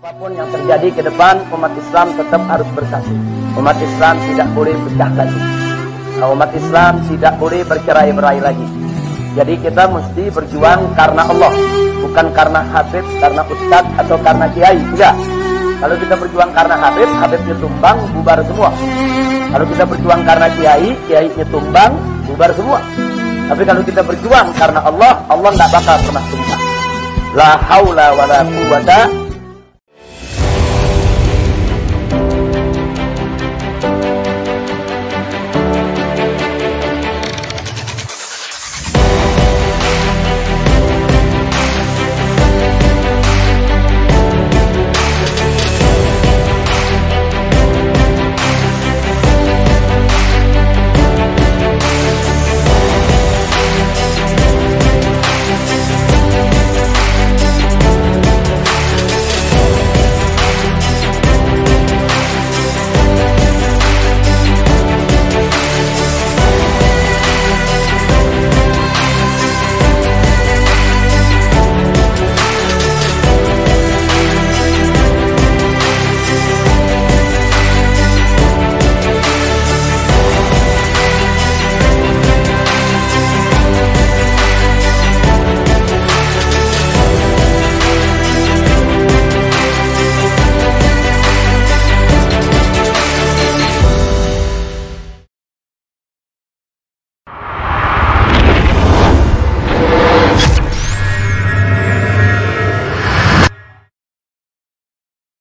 Apapun yang terjadi ke depan, umat Islam tetap harus bersatu. Umat Islam tidak boleh pecah lagi. Umat Islam tidak boleh bercerai-berai lagi. Jadi kita mesti berjuang karena Allah, bukan karena Habib, karena Ustadz atau karena Kiai. Tidak. Kalau kita berjuang karena Habib, Habibnya tumbang, bubar semua. Kalau kita berjuang karena Kiai, Kiainya tumbang, bubar semua. Tapi kalau kita berjuang karena Allah, Allah tidak bakal pernah tumbang. La haula wa la quwwata